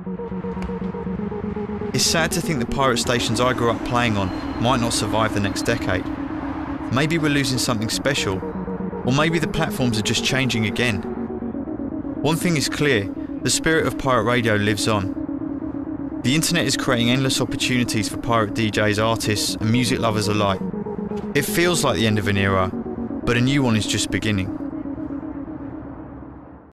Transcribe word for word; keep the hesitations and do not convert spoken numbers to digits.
It's sad to think the pirate stations I grew up playing on might not survive the next decade. Maybe we're losing something special, or maybe the platforms are just changing again. One thing is clear, the spirit of pirate radio lives on. The internet is creating endless opportunities for pirate D Js, artists and music lovers alike. It feels like the end of an era, but a new one is just beginning.